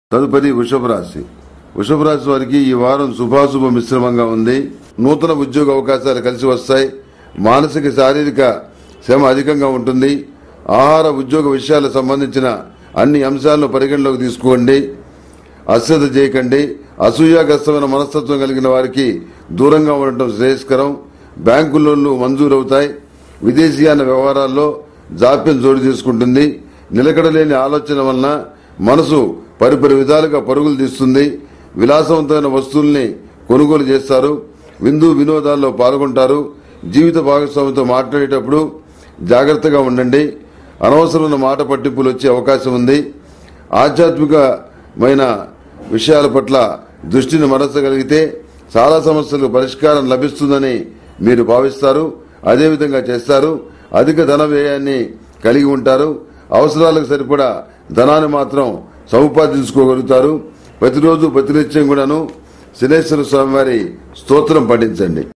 తదుపరి వృషభ రాశి. వృషభ రాశి వారికి ఈ వారం శుభాశుభ మిశ్రమంగా ఉంది. నూతన ఉద్యోగ అవకాశాలు కలిసి వస్తాయి. మానసిక శారీరక శ్రమ అధికంగా ఉంటుంది. ఆహార ఉద్యోగ విషయాలకు సంబంధించిన అన్ని అంశాలను పరిగణలోకి తీసుకోండి. అశ్రద్ధ చేయకండి. అసూయాగ్రస్తమైన మనస్తత్వం కలిగిన వారికి దూరంగా ఉండటం శ్రేయస్కరం. బ్యాంకు లోన్లు మంజూరవుతాయి. విదేశీయాన వ్యవహారాల్లో జాప్యం చోటు చేసుకుంటుంది. నిలకడలేని ఆలోచన వలన మనసు పరిపరి విధాలుగా పరుగులు తీస్తుంది. విలాసవంతమైన వస్తువుల్ని కొనుగోలు చేస్తారు. విందు వినోదాల్లో పాల్గొంటారు. జీవిత భాగస్వామితో మాట్లాడేటప్పుడు జాగ్రత్తగా ఉండండి. అనవసరమైన మాట పట్టింపులు వచ్చే అవకాశం ఉంది. ఆధ్యాత్మికమైన విషయాల పట్ల దృష్టిని మరల్చగలిగితే చాలా సమస్యలకు పరిష్కారం లభిస్తుందని మీరు భావిస్తారు. అదేవిధంగా చేస్తారు. అధిక ధన వ్యయాన్ని కలిగి ఉంటారు. అవసరాలకు సరిపడా ధనాన్ని మాత్రం సముపార్జించుకోగలుగుతారు. ప్రతిరోజు ప్రతినిత్యం కూడాను శనేశ్వర స్వామి వారి స్తోత్రం పఠించండి.